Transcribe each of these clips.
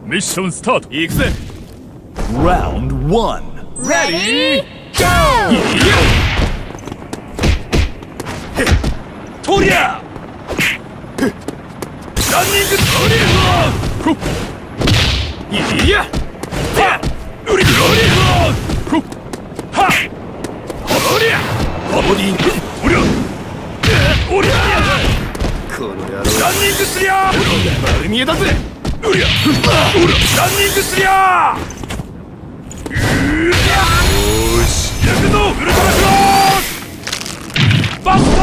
ミッションスタート。 行くぜ。 Round 1. Ready, go! とりゃランニングとりゃいやはうりとりはおりゃボディおりゃおりゃこの野郎ランニングすりゃ丸見えだぜうりゃランニングすりゃよし行くぞウルトラクロスバスタ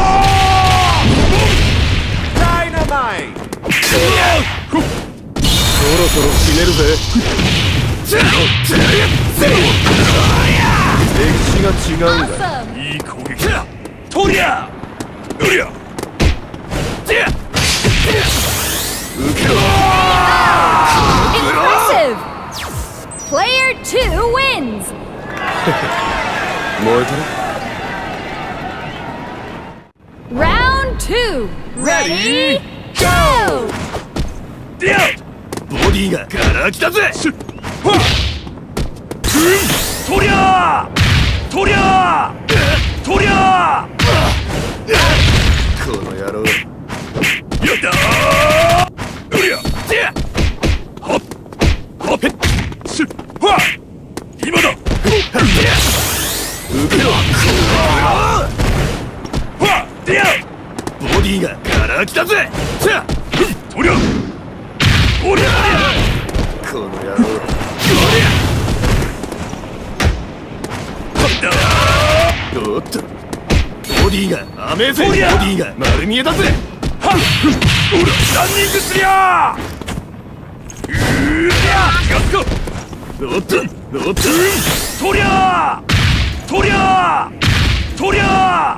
ーダイナマイトそろそろ決めるぜ歴史が違うんだいい攻撃だとりゃうりゃ受けろ Impressive! Player 2 wins! 燃えてる Round 2! Ready, go! ボディがガラ空きだぜとりゃーとりゃーとりゃーこの野郎やったーうりゃはっはっしゅはっ今だ受けろはっでやボディがガラ空きだぜとりゃおりゃこの野郎おっとボディがアメーゼボディが丸見えだぜはっおらランニングすりゃうりゃ気がつかおっとおっととりゃとりゃとりゃ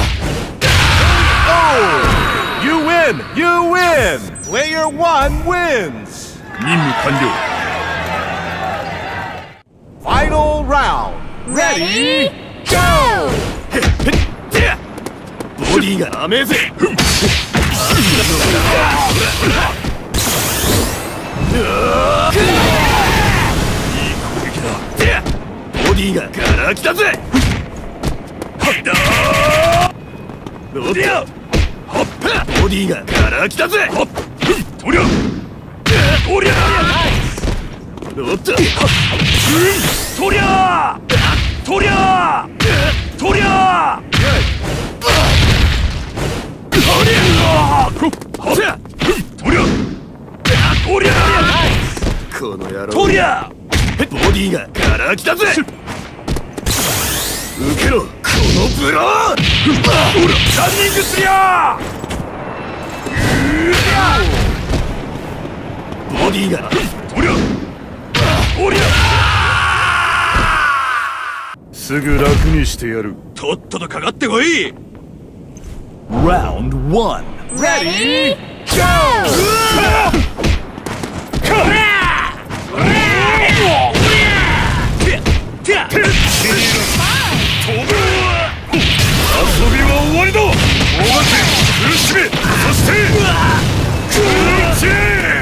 Oh! You win! You win! Player 1 wins! 任務完了。 Final round! Ready, go! ボディがアメーゼボディがガラ空きだぜボディがガラ空きだぜとりゃおりゃおっととりゃとりゃとりゃとりゃこの野郎とりゃボディがガラ空きだぜ受けろこのブラーランニングすりゃボディがとりゃおりゃすぐ楽にしてやる。 とっととかかってこい Round 1. Ready, go! 遊びは終わりだ大型苦しめそして苦し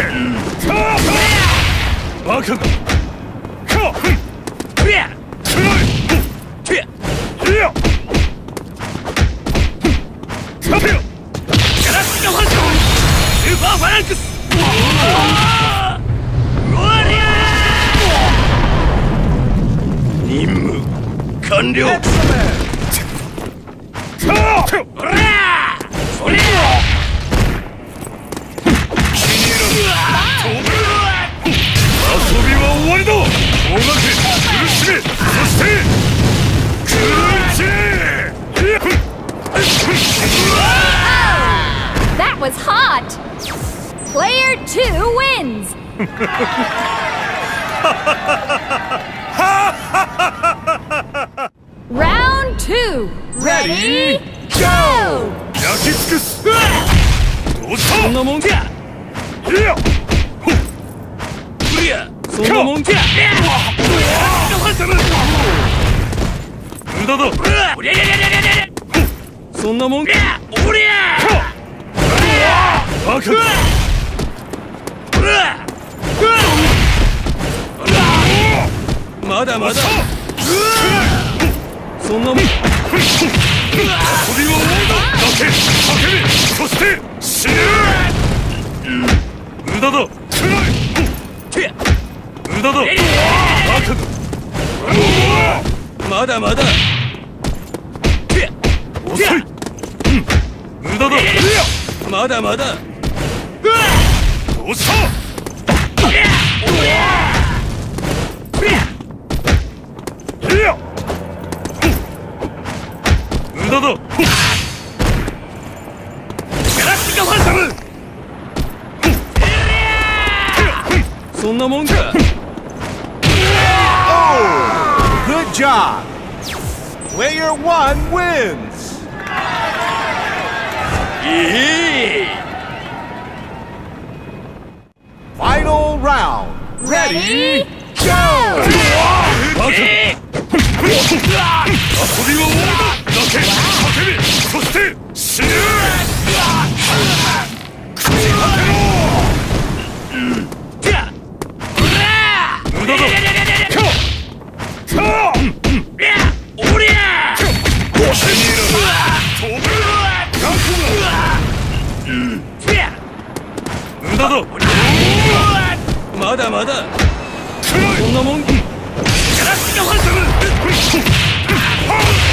バカだかくやくらいやカペロガラスがファンクスーパーファランクス任務完了 遊びは終わりだ大掛け苦しめそして苦し That was hot! Player 2 wins! Round 2! Ready, go! 焼き尽くすどうしたそんなもんかいやそんなもんか無駄だそんなもんかおりゃバカまだまだそんなもん遊びは終わりだ。泣け叫べ、そして死ね。無駄だ。無駄だ。バカだ。 まだまだ遅い。無駄だ。 まだまだどうした無駄だ。 ガラクティカファントムそんなもんか。 Good job! Player 1 wins! Final round! Ready? Go! バカ遊びは終わりだ。泣け叫べ、そして死ね。口立てろ。無駄だ。 おりゃ無駄だ。 まだまだそんなもんガラクティカファントム